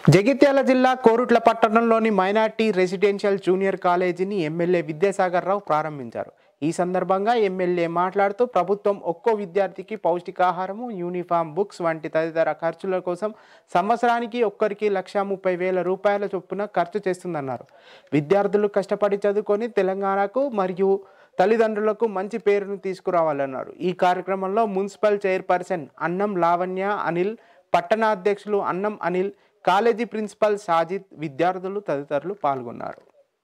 జగిత్యాల జిల్లా కోరుట్ల పట్టణంలోని minority residential junior కాలేజీని ఎమ్మెల్యే విద్యాసాగర్ రావు ప్రారంభించారు. ఈ సందర్భంగా ఎమ్మెల్యే మాట్లాడుతూ ప్రభుత్వం ఒక్కో విద్యార్థికి పౌష్టికాహారము, యూనిఫామ్, బుక్స్ వంటి తదితర ఖర్చుల కోసం సంవత్సరానికి ఒక్కరికి 1,30,000 రూపాయల చొప్పున ఖర్చు చేస్తుందన్నారు. విద్యార్థులు కష్టపడి చదువుకొని తెలంగాణకు మరియు తల్లిదండ్రులకు మంచి పేరును తీసుకురావాలన్నారు. ఈ కార్యక్రమంలో మున్సిపల్ చైర్పర్సన్ అన్నం లావణ్య అనిల్, పట్టణ అధ్యక్షులు అన్నం అనిల్, కాలేజీ ప్రిన్సిపల్ సాజిద్, విద్యార్థులు తదితరులు పాల్గొన్నారు.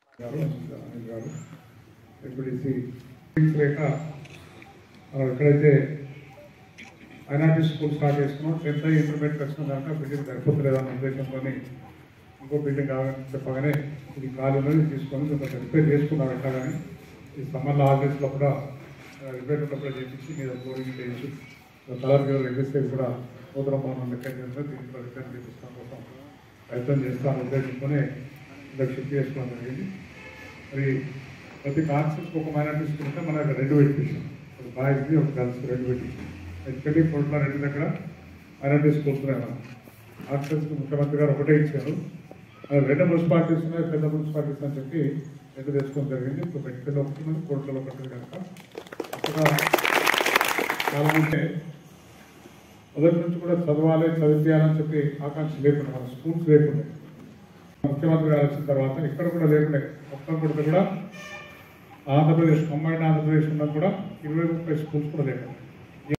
ఎక్కడైతే మైనార్టీ స్కూల్ స్టార్ట్ చేసుకున్నాం 10th ఇంటర్మీడియట్ వచ్చిన దాకా బిల్డింగ్ సరిపోతలేదన్న ఉద్దేశంతో ఇంకో బిల్డింగ్ కావాలని చెప్పగానే ఇది కాలేజీలో తీసుకొని రిపేర్ చేసుకున్నాం. ఎట్లా కానీ ఈ సమ్మర్లో ఆఫీస్లో కూడా రిపేర్ ఉన్నప్పుడు చేయించి మీద బోరింగ్ చేయించి కలర్ ఎగ్జిస్టేజ్ కూడా నూతన భవనం రిపేర్ చేస్తే దీంట్లో రిపేర్ చేయించడం కోసం ప్రయత్నం చేస్తాను ఉద్దేశంతోనే ఇలా షిఫ్ట్ చేసుకోవడం జరిగింది. మరి ప్రతి కాన్సెప్ట్ ఒక మైనార్టీ స్కూల్ ఉంటే మన 2 పెట్టించాం. ఒక బాయ్స్కి ఒక గర్ల్స్కి 2 పెట్టించాం. ఎస్పెషల్లీ కోట్ల 2 దగ్గర మైనార్టీ స్కూల్స్ ఉన్నాయి. ఆర్ట్స్కి ముఖ్యమంత్రి గారు ఒకటే ఇచ్చారు. 2 మున్సిపాలిటీస్ ఉన్నాయి, పెద్ద మున్సిపాలిటీస్ అని చెప్పి 2 తెచ్చుకోవడం జరిగింది. ఇప్పుడు మెట్టిలో ఒకటి ఉంది, కోట్లలో ఒకటి కనుక ఇక్కడ చాలామంది మొదటి నుంచి కూడా చదవాలి, చదివించాలని చెప్పి ఆకాంక్ష లేకుండా మన స్కూల్స్ లేకుండా ముఖ్యమంత్రి గారు వచ్చిన తర్వాత ఇక్కడ కూడా లేకుండే మొత్తం కూడా ఆంధ్రప్రదేశ్ కంబైన్డ్ ఆంధ్రప్రదేశ్ ఉన్నా కూడా 20-30 స్కూల్స్ కూడా లేకుండా